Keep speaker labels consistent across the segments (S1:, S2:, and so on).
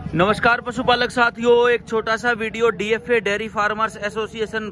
S1: नमस्कार पशुपालक साथियों, एक छोटा सा video DFA dairy farmers association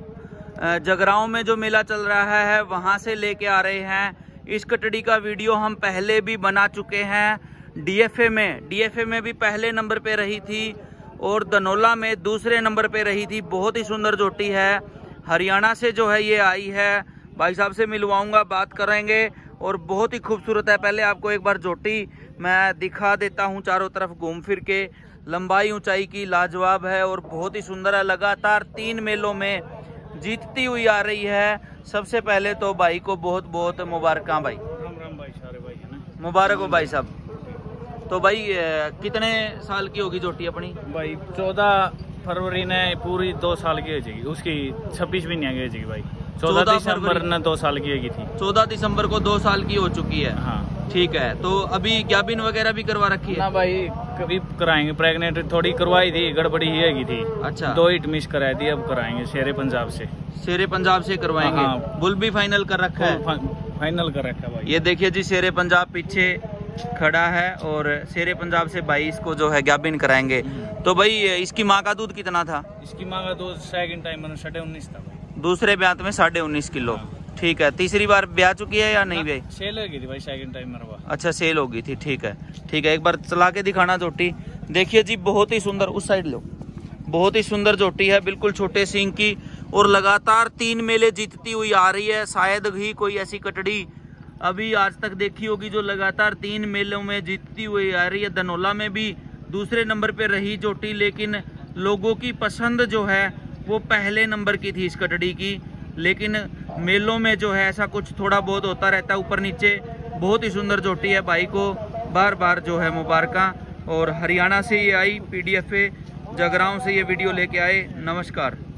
S1: Jagraon में जो मेला चल रहा है वहां से लेके आ रहे हैं। इस कटड़ी का वीडियो हम पहले भी बना चुके हैं। डीएफए में भी पहले नंबर पे रही थी और धनौला में दूसरे नंबर पे रही थी। बहुत ही सुंदर जोटी है, हरियाणा से जो है ये आई है। भाई साहब से मिलवाऊंगा, बात करेंगे और बहुत ही खूबसूरत है। पहले आपको एक बार जोटी मैं दिखा देता हूँ चारों तरफ घूम फिर के। लंबाई ऊंचाई की लाजवाब है और बहुत ही सुंदर है। लगातार 3 मेलों में जीतती हुई आ रही है। सबसे पहले तो भाई को बहुत बहुत मुबारकां भाई।
S2: राम भाई, सारे भाई है ना,
S1: मुबारक हो भाई साहब। तो भाई कितने साल की होगी जोटी अपनी?
S2: भाई 14 फरवरी ने पूरी 2 साल की हो जाएगी, उसकी 26 भी नहीं आ गई भाई। 14 दिसंबर ने 2 साल की होगी थी।
S1: 14 दिसंबर को 2 साल की हो चुकी है।
S2: हाँ
S1: ठीक है। तो अभी गैबिन वगैरह भी करवा रखी है
S2: ना भाई? कभी कराएंगे, प्रेग्नेंट थोड़ी करवाई थी, गड़बड़ी ही हैगी थी।
S1: अच्छा,
S2: 2 हिट मिस कराई थी, अब कराएंगे शेरे पंजाब से।
S1: शेरे पंजाब से करवाएंगे।
S2: हाँ।
S1: बुल भी फाइनल कर रखा है?
S2: फाइनल कर रखा है भाई।
S1: ये देखिए जी, शेरे पंजाब पीछे खड़ा है और शेरे पंजाब से भाई इसको जो है गैबिन कराएंगे। तो भाई इसकी माँ का दूध कितना था?
S2: इसकी माँ का दूध सेकंड टाइम मैंने 19.5 था भाई।
S1: दूसरे ब्याह में 19.5 किलो। ठीक है। तीसरी बार ब्याह चुकी है या नहीं भाई?
S2: सेल हो गई थी भाई सेकंड टाइम मेरा।
S1: अच्छा, सेल हो गई थी। ठीक है, ठीक है। एक बार चला के दिखाना जोटी। देखिए जी, बहुत ही सुंदर, उस साइड लो। बहुत ही सुंदर जोटी है, बिल्कुल छोटे सींग की और लगातार 3 मेले जीतती हुई आ रही है। शायद ही कोई ऐसी कटड़ी अभी आज तक देखी होगी जो लगातार 3 मेलों में जीतती हुई आ रही है। धनौला में भी दूसरे नंबर पे रही जोटी, लेकिन लोगों की पसंद जो है वो पहले नंबर की थी इस कटड़ी की। लेकिन मेलों में जो है ऐसा कुछ थोड़ा बहुत होता रहता है, ऊपर नीचे। बहुत ही सुंदर जोटी है, भाई को बार बार जो है मुबारकां। और हरियाणा से ये आई, पीडीएफए जगरांव से ये वीडियो लेके आए। नमस्कार।